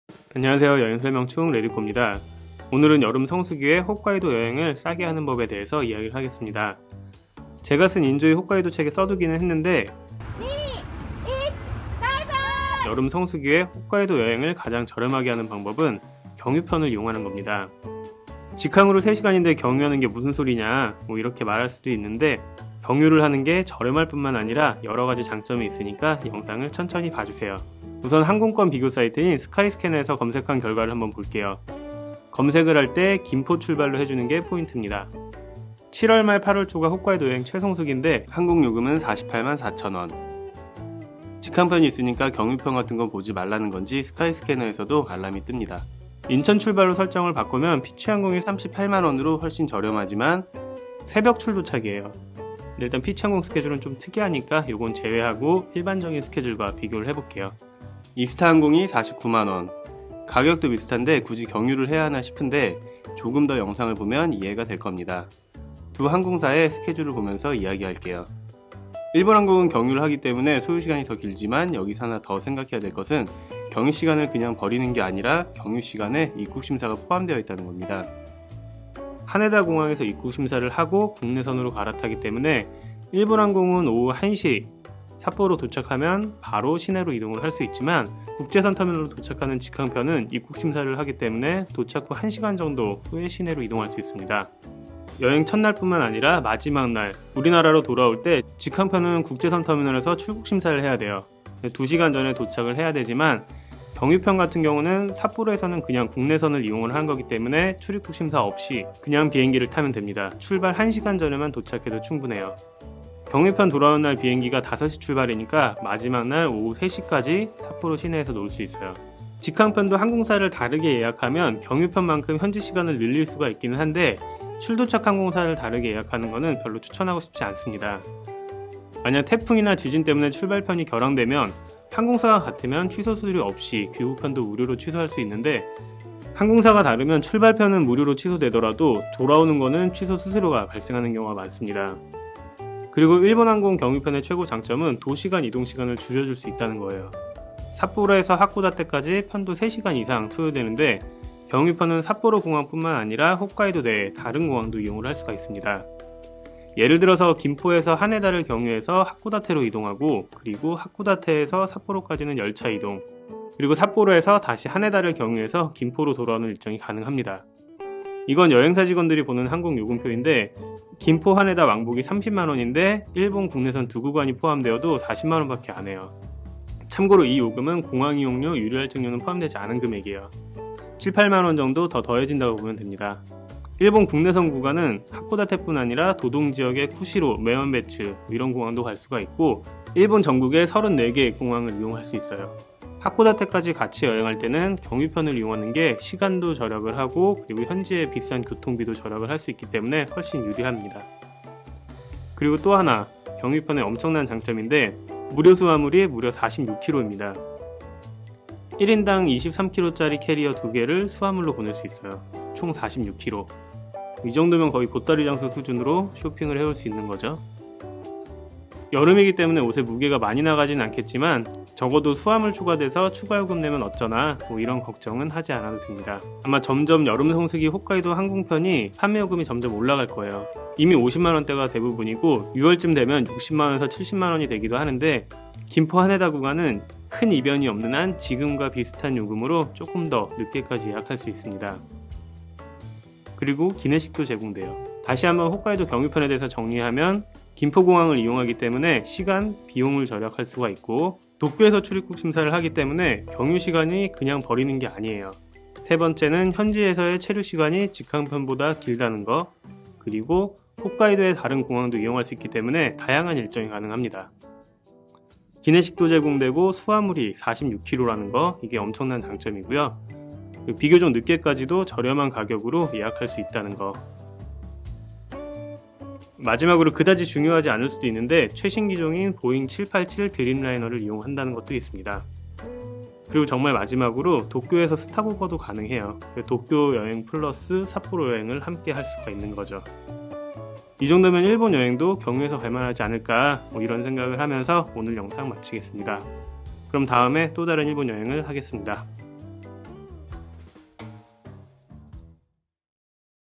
안녕하세요. 여행설명충 레디코입니다. 오늘은 여름 성수기에 홋카이도 여행을 싸게 하는 법에 대해서 이야기를 하겠습니다. 제가 쓴 인조이 홋카이도 책에 써두기는 했는데 여름 성수기에 홋카이도 여행을 가장 저렴하게 하는 방법은 경유편을 이용하는 겁니다. 직항으로 3시간인데 경유하는 게 무슨 소리냐 이렇게 말할 수도 있는데 경유를 하는 게 저렴할 뿐만 아니라 여러가지 장점이 있으니까 영상을 천천히 봐주세요. 우선 항공권 비교 사이트인 스카이스캐너에서 검색한 결과를 한번 볼게요. 검색을 할 때 김포 출발로 해주는 게 포인트입니다. 7월 말 8월 초가 홋카이도 여행 최성수기인데 항공 요금은 48만 4천원. 직항편이 있으니까 경유편 같은 건 보지 말라는 건지 스카이스캐너에서도 알람이 뜹니다. 인천 출발로 설정을 바꾸면 피치항공이 38만원으로 훨씬 저렴하지만 새벽 출 도착이에요. 일단 피치항공 스케줄은 좀 특이하니까 요건 제외하고 일반적인 스케줄과 비교를 해볼게요. 이스타항공이 49만원. 가격도 비슷한데 굳이 경유를 해야 하나 싶은데 조금 더 영상을 보면 이해가 될 겁니다. 두 항공사의 스케줄을 보면서 이야기할게요. 일본항공은 경유를 하기 때문에 소요시간이 더 길지만 여기서 하나 더 생각해야 될 것은 경유시간을 그냥 버리는 게 아니라 경유시간에 입국심사가 포함되어 있다는 겁니다. 하네다 공항에서 입국심사를 하고 국내선으로 갈아타기 때문에 일본항공은 오후 1시 삿포로 도착하면 바로 시내로 이동을 할 수 있지만 국제선 터미널로 도착하는 직항편은 입국심사를 하기 때문에 도착 후 1시간 정도 후에 시내로 이동할 수 있습니다. 여행 첫날 뿐만 아니라 마지막 날 우리나라로 돌아올 때 직항편은 국제선 터미널에서 출국심사를 해야 돼요. 2시간 전에 도착을 해야 되지만 경유편 같은 경우는 삿포로에서는 그냥 국내선을 이용을 하는 거기 때문에 출입국 심사 없이 그냥 비행기를 타면 됩니다. 출발 1시간 전에만 도착해도 충분해요. 경유편 돌아오는 날 비행기가 5시 출발이니까 마지막 날 오후 3시까지 삿포로 시내에서 놀 수 있어요. 직항편도 항공사를 다르게 예약하면 경유편만큼 현지 시간을 늘릴 수가 있기는 한데 출도착 항공사를 다르게 예약하는 것은 별로 추천하고 싶지 않습니다. 만약 태풍이나 지진 때문에 출발편이 결항되면 항공사가 같으면 취소 수수료 없이 귀국편도 무료로 취소할 수 있는데 항공사가 다르면 출발편은 무료로 취소되더라도 돌아오는 거는 취소 수수료가 발생하는 경우가 많습니다. 그리고 일본항공 경유편의 최고 장점은 도시간 이동시간을 줄여줄 수 있다는 거예요. 삿포로에서 하코다테까지 편도 3시간 이상 소요되는데 경유편은 삿포로 공항뿐만 아니라 홋카이도 내 다른 공항도 이용을 할 수가 있습니다. 예를 들어서 김포에서 하네다를 경유해서 하코다테로 이동하고 그리고 하코다테에서 삿포로까지는 열차 이동 그리고 삿포로에서 다시 하네다를 경유해서 김포로 돌아오는 일정이 가능합니다. 이건 여행사 직원들이 보는 항공 요금표인데 김포 하네다 왕복이 30만원인데 일본 국내선 두 구간이 포함되어도 40만원밖에 안 해요. 참고로 이 요금은 공항 이용료, 유료할증료는 포함되지 않은 금액이에요. 7, 8만원 정도 더 더해진다고 보면 됩니다. 일본 국내선 구간은 하코다테뿐 아니라 도동 지역의 쿠시로, 메원베츠 이런 공항도 갈 수가 있고 일본 전국에 34개의 공항을 이용할 수 있어요. 하코다테까지 같이 여행할 때는 경유편을 이용하는 게 시간도 절약을 하고 그리고 현지의 비싼 교통비도 절약을 할 수 있기 때문에 훨씬 유리합니다. 그리고 또 하나 경유편의 엄청난 장점인데 무료 수화물이 무려 46kg입니다. 1인당 23kg짜리 캐리어 2개를 수화물로 보낼 수 있어요. 총 46kg. 이 정도면 거의 보따리 장수 수준으로 쇼핑을 해올 수 있는 거죠. 여름이기 때문에 옷에 무게가 많이 나가진 않겠지만 적어도 수화물 추가돼서 추가 요금 내면 어쩌나 이런 걱정은 하지 않아도 됩니다. 아마 점점 여름 성수기 홋카이도 항공편이 판매 요금이 점점 올라갈 거예요. 이미 50만원대가 대부분이고 6월쯤 되면 60만원에서 70만원이 되기도 하는데 김포 하네다 구간은 큰 이변이 없는 한 지금과 비슷한 요금으로 조금 더 늦게까지 예약할 수 있습니다. 그리고 기내식도 제공돼요. 다시 한번 홋카이도 경유편에 대해서 정리하면 김포공항을 이용하기 때문에 시간, 비용을 절약할 수가 있고 도쿄에서 출입국 심사를 하기 때문에 경유시간이 그냥 버리는 게 아니에요. 세 번째는 현지에서의 체류 시간이 직항편보다 길다는 거 그리고 홋카이도의 다른 공항도 이용할 수 있기 때문에 다양한 일정이 가능합니다. 기내식도 제공되고 수화물이 46kg라는 거 이게 엄청난 장점이고요. 비교적 늦게까지도 저렴한 가격으로 예약할 수 있다는 거. 마지막으로 그다지 중요하지 않을 수도 있는데 최신 기종인 보잉 787 드림라이너를 이용한다는 것도 있습니다. 그리고 정말 마지막으로 도쿄에서 스탑오버도 가능해요. 도쿄 여행 플러스 삿포로 여행을 함께 할 수가 있는 거죠. 이 정도면 일본 여행도 경유해서 갈만하지 않을까 이런 생각을 하면서 오늘 영상 마치겠습니다. 그럼 다음에 또 다른 일본 여행을 하겠습니다.